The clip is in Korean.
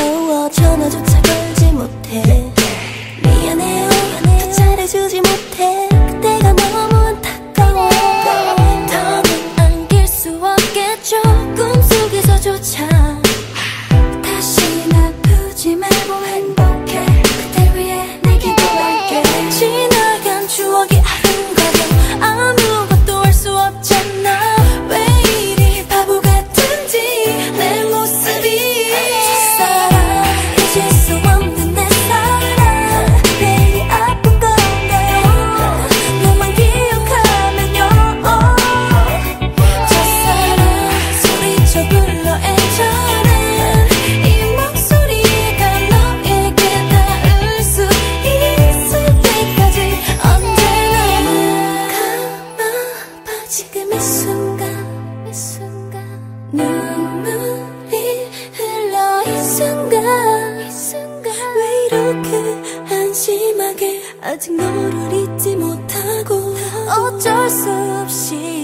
무서워 전화조차 걸지 못해. 미안해요 더 잘해주지 못해. 그때가 너무 안타까워. 더는 안길 수 없겠죠 꿈속에서조차. 다신 아프지 말고 행복해. 그댈 위해 내 기도할게. 지나간 추억이 아른거려 아무것도 할 수 없잖아. 왜 이리 바보 같은지 내 모습이. 첫사랑 잊을 수 없는 내 사랑. 매일이 아픈 건가요 너만 기억하면요. 첫사랑 소리쳐 불러 애절해. 이 목소리가 너에게 닿을 수 있을 때까지 언제나 감아봐. 지금 이 순간 눈물이 흘러 이 순간 왜 이렇게 한심하게 아직 너를 잊지 못하고 어쩔 수 없이